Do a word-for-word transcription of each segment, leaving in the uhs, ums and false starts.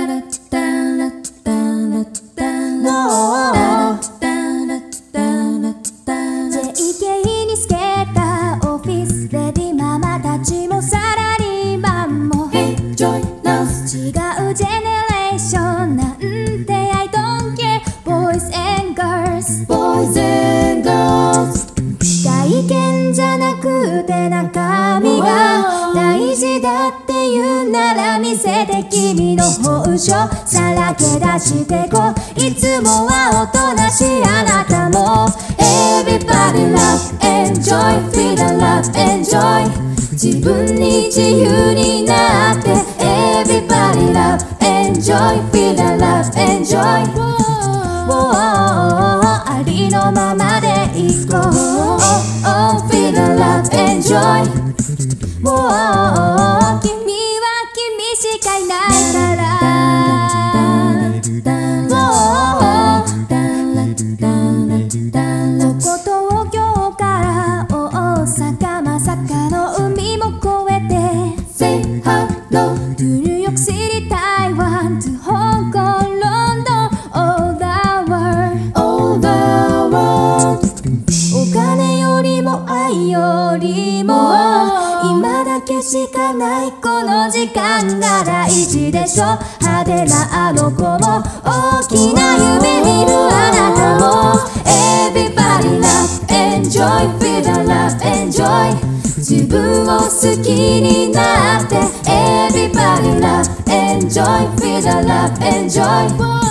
につけたオフィスレディママたちもサラリーマンも Enjoy now 違うジェネレーションなんて I don't care Boys and girls Boys and girls 外見じゃなくて中身が大事だって言うなら見せて君の本性さらけ出してこいつもはおとなしいあなたも Everybody love, enjoy, feel the love, enjoy 自分に自由になって Everybody love, enjoy, feel the love, enjoy ありのままでいこう oh, oh, feel the love, enjoy 君は君しかいないからここ東京から大阪まさかの海も越えて Say hello to New York City, Taiwan to Hong Kong, London, all the world, all the world お金よりも愛よりも今だけしかないこの時間が大事でしょ派手なあの子も大きな夢見るあなたも Everybody love, enjoy, feel the love, enjoy 自分を好きになって Everybody love, enjoy, feel the love, enjoy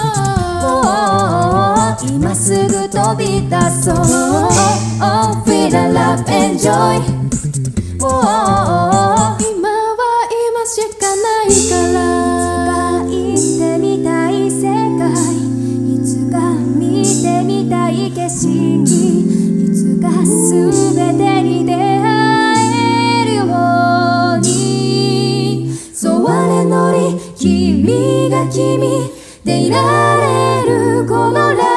今すぐ飛び出そう oh, feel the love, enjoy 今は今しかないからいつか行ってみたい世界いつか見てみたい景色いつか全てに出会えるようにそうあれのり君が君でいられるこのラ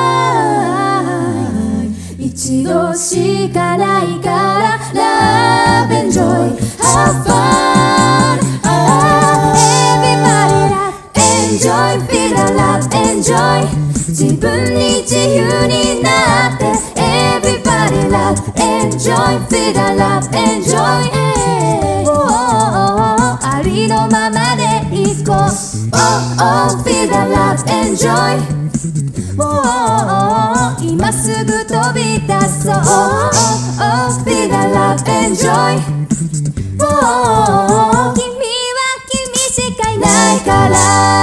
イフ一度しかないから Love, enjoy, have fun Everybody love, enjoy, feel the love, enjoy 自分に自由になって Everybody love, enjoy, feel the love, enjoy ありのままでいこう Oh, oh, feel the love, enjoy 今すぐ飛び出そう Oh, oh, feel the love, enjoy 君は君しかいないから